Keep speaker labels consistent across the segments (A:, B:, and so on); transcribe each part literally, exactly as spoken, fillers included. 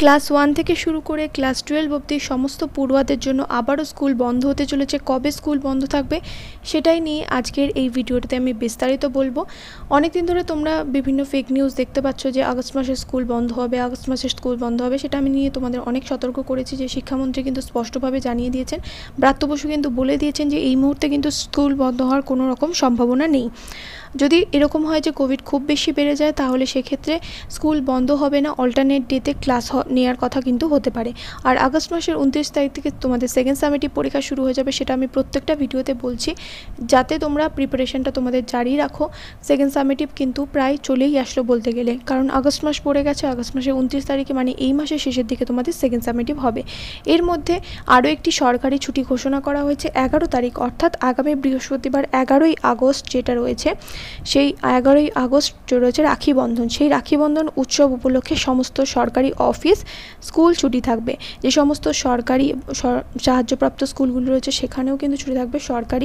A: Class one থেকে শুরু করে ক্লাস টুয়েলভ অবধি সমস্ত পড়ুয়াদের জন্য আবারও স্কুল বন্ধ হতে চলেছে। কবে স্কুল বন্ধ থাকবে সেটাই নিয়ে আজকের এই ভিডিওটাতে আমি বিস্তারিত বলবো। অনেক দিন ধরে তোমরা বিভিন্ন ফেক নিউজ দেখতে পাচ্ছ যে আগস্ট মাসে স্কুল বন্ধ হবে, আগস্ট মাসে স্কুল বন্ধ হবে। সেটা আমি নিয়ে তোমাদের অনেক সতর্ক করেছি যে শিক্ষামন্ত্রী কিন্তু স্পষ্টভাবে জানিয়ে দিয়েছেন, ব্রাত্য বসু কিন্তু বলে দিয়েছেন যে এই মুহূর্তে কিন্তু স্কুল বন্ধ হওয়ার কোনো রকম সম্ভাবনা নেই। যদি এরকম হয় যে কোভিড খুব বেশি বেড়ে যায় তাহলে সেক্ষেত্রে স্কুল বন্ধ হবে না, অল্টারনেট ডেতে ক্লাস নেওয়ার কথা কিন্তু হতে পারে। আর আগস্ট মাসের উনত্রিশ তারিখ থেকে তোমাদের সেকেন্ড সামেটিভ পরীক্ষা শুরু হয়ে যাবে, সেটা আমি প্রত্যেকটা ভিডিওতে বলছি, যাতে তোমরা প্রিপারেশনটা তোমাদের জারি রাখো। সেকেন্ড সামেটিভ কিন্তু প্রায় চলেই আসলো বলতে গেলে, কারণ আগস্ট মাস পড়ে গেছে। আগস্ট মাসের উনত্রিশ তারিখে মানে এই মাসের শেষের দিকে তোমাদের সেকেন্ড সামেটিভ হবে। এর মধ্যে আরও একটি সরকারি ছুটি ঘোষণা করা হয়েছে এগারো তারিখ, অর্থাৎ আগামী বৃহস্পতিবার এগারোই আগস্ট যেটা রয়েছে, সেই এগারোই আগস্ট রয়েছে রাখি বন্ধন। সেই রাখি বন্ধন উৎসব উপলক্ষে সমস্ত সরকারি অফিস স্কুল ছুটি থাকবে। যে সমস্ত সরকারি সাহায্যপ্রাপ্ত স্কুলগুলো রয়েছে সেখানেও কিন্তু ছুটি থাকবে। সরকারি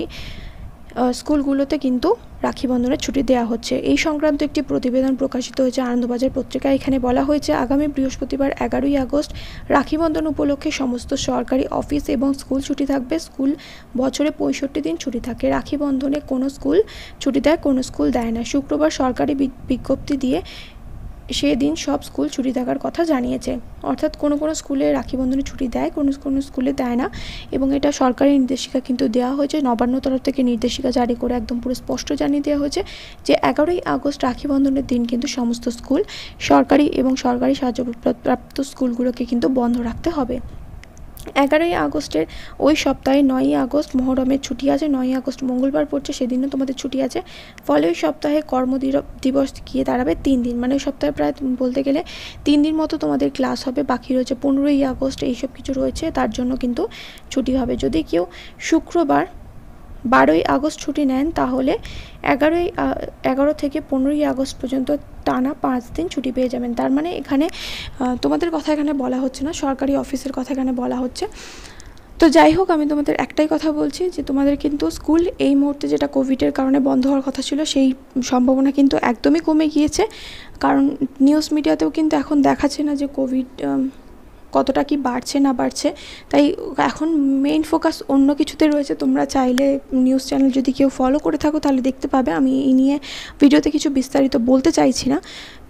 A: স্কুলগুলোতে কিন্তু রাখি বন্ধনের ছুটি দেওয়া হচ্ছে। এই সংক্রান্ত একটি প্রতিবেদন প্রকাশিত হয়েছে আনন্দবাজার পত্রিকায়। এখানে বলা হয়েছে আগামী বৃহস্পতিবার এগারোই আগস্ট রাখি বন্ধন উপলক্ষে সমস্ত সরকারি অফিস এবং স্কুল ছুটি থাকবে। স্কুল বছরে পঁয়ষট্টি দিন ছুটি থাকে। রাখি বন্ধনে কোনো স্কুল ছুটি দেয়, কোনো স্কুল দেয় না। শুক্রবার সরকারি বিজ্ঞপ্তি দিয়ে সেদিন সব স্কুল ছুটি থাকার কথা জানিয়েছে। অর্থাৎ কোনো কোনো স্কুলে রাখি বন্ধনে ছুটি দেয়, কোনো কোনো স্কুলে দেয় না। এবং এটা সরকারি নির্দেশিকা কিন্তু দেওয়া হয়েছে, নবান্ন তরফ থেকে নির্দেশিকা জারি করে একদম পুরো স্পষ্ট জানিয়ে দেওয়া হয়েছে যে এগারোই আগস্ট রাখি বন্ধনের দিন কিন্তু সমস্ত স্কুল, সরকারি এবং সরকারি সাহায্যপ্রাপ্ত স্কুলগুলোকে কিন্তু বন্ধ রাখতে হবে। এগারোই আগস্টের ওই সপ্তাহে নয়ই আগস্ট মহরমের ছুটি আছে। নয়ই আগস্ট মঙ্গলবার পড়ছে, সেদিনও তোমাদের ছুটি আছে। ফলে ওই সপ্তাহে কর্মদিবস গিয়ে দাঁড়াবে তিন দিন, মানে ওই সপ্তাহে প্রায় বলতে গেলে তিন দিন মতো তোমাদের ক্লাস হবে। বাকি রয়েছে পনেরোই আগস্ট, এইসব কিছু রয়েছে, তার জন্য কিন্তু ছুটি হবে। যদি কেউ শুক্রবার বারোই আগস্ট ছুটি নেন তাহলে এগারোই এগারো থেকে পনেরোই আগস্ট পর্যন্ত টানা পাঁচ দিন ছুটি পেয়ে যাবেন। তার মানে এখানে তোমাদের কথা এখানে বলা হচ্ছে না, সরকারি অফিসের কথা এখানে বলা হচ্ছে। তো যাই হোক, আমি তোমাদের একটাই কথা বলছি যে তোমাদের কিন্তু স্কুল এই মুহূর্তে যেটা কোভিডের কারণে বন্ধ হওয়ার কথা ছিল সেই সম্ভাবনা কিন্তু একদমই কমে গিয়েছে। কারণ নিউজ মিডিয়াতেও কিন্তু এখন দেখাচ্ছে না যে কোভিড কতটা কি বাড়ছে না বাড়ছে। তাই এখন মেইন ফোকাস অন্য কিছুতে রয়েছে। তোমরা চাইলে নিউজ চ্যানেল যদি কেউ ফলো করে থাকো তাহলে দেখতে পাবে। আমি এই নিয়ে ভিডিওতে কিছু বিস্তারিত বলতে চাইছি না।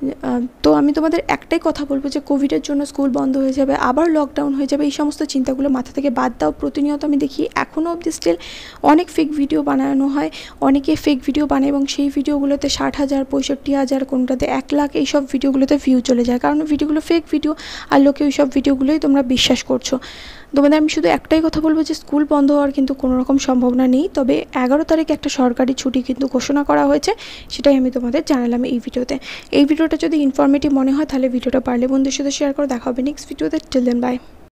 A: তো আমি তোমাদের একটাই কথা বলবো যে কোভিডের জন্য স্কুল বন্ধ হয়ে যাবে, আবার লকডাউন হয়ে যাবে, এই সমস্ত চিন্তাগুলো মাথা থেকে বাদ দাও। প্রতিনিয়ত আমি দেখি এখনও অবধি স্টিল অনেক ফেক ভিডিও বানানো হয়, অনেকে ফেক ভিডিও বানায় এবং সেই ভিডিওগুলোতে ষাট হাজার পঁয়ষট্টি হাজার কোনটাতে এক লাখ এইসব ভিডিওগুলোতে ভিউ চলে যায়, কারণ ভিডিওগুলো ফেক ভিডিও আর লোকে ওই সব ভিডিওগুলোই তোমরা বিশ্বাস করছো। তোমাদের আমি শুধু একটাই কথা বলবো যে স্কুল বন্ধ হওয়ার কিন্তু কোনো রকম সম্ভাবনা নেই। তবে এগারো তারিখে একটা সরকারি ছুটি কিন্তু ঘোষণা করা হয়েছে, সেটাই আমি তোমাদের জানালাম এই ভিডিওতে। এই ভিডিওটা যদি ইনফরমেটিভ মনে হয় তাহলে ভিডিওটা পারলে বন্ধুদের সাথে শেয়ার করে দেখা হবে নেক্সট ভিডিওতে। Till then by.